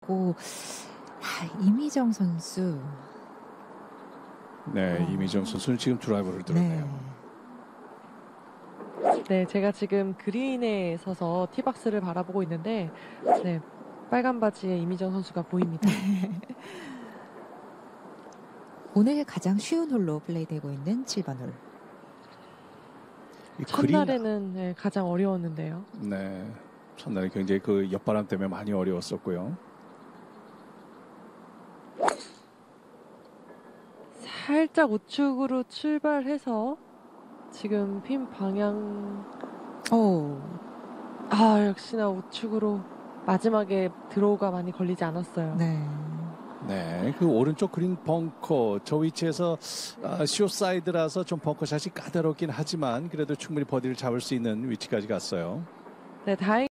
있고 이미정 선수. 네, 이미정 선수는 지금 드라이버를 들었네요. 네, 제가 지금 그린에 서서 티박스를 바라보고 있는데 네, 빨간 바지의 이미정 선수가 보입니다. 오늘 가장 쉬운 홀로 플레이되고 있는 7번 홀. 첫날에는 네, 가장 어려웠는데요. 네, 첫날에 굉장히 그 옆바람 때문에 많이 어려웠었고요. 살짝 우측으로 출발해서 지금 핀 방향 역시나 우측으로 마지막에 드로우가 많이 걸리지 않았어요. 네, 그 오른쪽 그린 벙커 저 위치에서 쇼 사이드라서 좀 벙커샷이 까다롭긴 하지만 그래도 충분히 버디를 잡을 수 있는 위치까지 갔어요. 네, 다행히